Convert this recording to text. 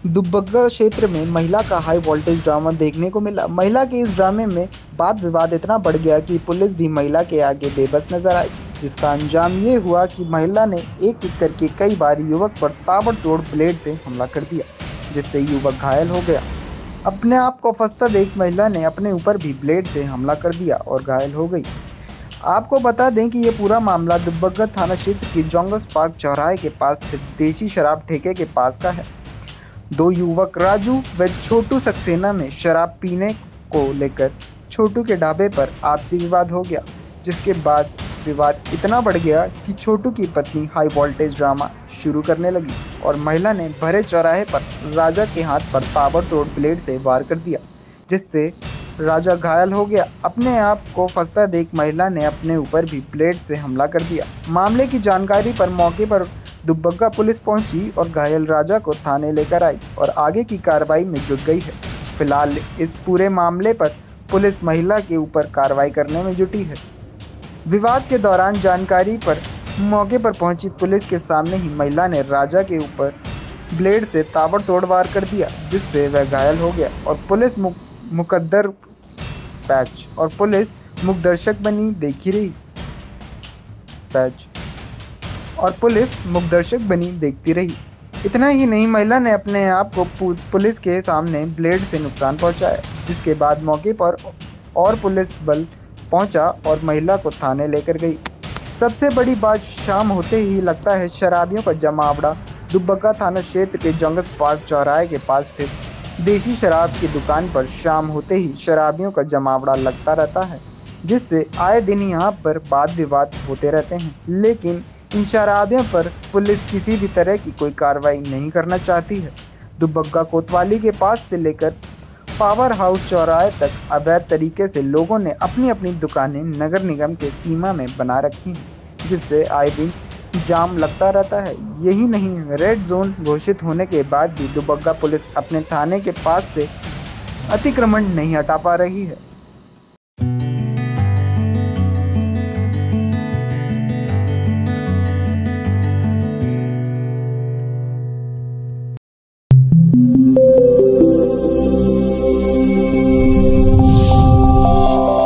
दुब्बगा क्षेत्र में महिला का हाई वोल्टेज ड्रामा देखने को मिला। महिला के इस ड्रामे में वाद विवाद इतना बढ़ गया कि पुलिस भी महिला के आगे बेबस नजर आई, जिसका अंजाम ये हुआ कि महिला ने एक एक करके कई बार युवक पर ताबड़तोड़ ब्लेड से हमला कर दिया, जिससे युवक घायल हो गया। अपने आप को फंसता देख महिला ने अपने ऊपर भी ब्लेड से हमला कर दिया और घायल हो गई। आपको बता दें कि ये पूरा मामला दुब्बगा थाना क्षेत्र के जोंगस पार्क चौराहे के पास स्थित देसी शराब ठेके के पास का है। दो युवक राजू व छोटू सक्सेना में शराब पीने को लेकर छोटू के ढाबे पर आपसी विवाद हो गया, जिसके बाद विवाद इतना बढ़ गया कि छोटू की पत्नी हाई वोल्टेज ड्रामा शुरू करने लगी और महिला ने भरे चौराहे पर राजा के हाथ पर ताबड़तोड़ ब्लेड से वार कर दिया, जिससे राजा घायल हो गया। अपने आप को फंसता देख महिला ने अपने ऊपर भी ब्लेड से हमला कर दिया। मामले की जानकारी पर मौके पर दुब्बगा पुलिस पहुंची और घायल राजा को थाने लेकर आई और आगे की कार्रवाई में जुट गई है। फिलहाल इस पूरे मामले पर पुलिस महिला के ऊपर कार्रवाई करने में जुटी है। विवाद के दौरान जानकारी पर मौके पर पहुंची पुलिस के सामने ही महिला ने राजा के ऊपर ब्लेड से ताबड़तोड़ वार कर दिया, जिससे वह घायल हो गया और पुलिस मुकदर्शक बनी देखी रही पैच और पुलिस मुकदर्शक बनी देखती रही। इतना ही नहीं, महिला ने अपने आप को पुलिस के सामने ब्लेड से नुकसान पहुंचाया, जिसके बाद मौके पर और पुलिस बल पहुंचा और महिला को थाने लेकर गई। सबसे बड़ी बात, शाम होते ही लगता है शराबियों का जमावड़ा दुब्बगा थाना क्षेत्र के जंगस पार्क चौराहे के पास स्थित देसी शराब की दुकान पर शाम होते ही शराबियों का जमावड़ा लगता रहता है, जिससे आए दिन यहाँ पर वाद विवाद होते रहते हैं। लेकिन इन शराबियों पर पुलिस किसी भी तरह की कोई कार्रवाई नहीं करना चाहती है। दुब्बगा कोतवाली के पास से लेकर पावर हाउस चौराहे तक अवैध तरीके से लोगों ने अपनी अपनी दुकानें नगर निगम के सीमा में बना रखी हैं, जिससे आए दिन जाम लगता रहता है। यही नहीं, रेड जोन घोषित होने के बाद भी दुब्बगा पुलिस अपने थाने के पास से अतिक्रमण नहीं हटा पा रही है।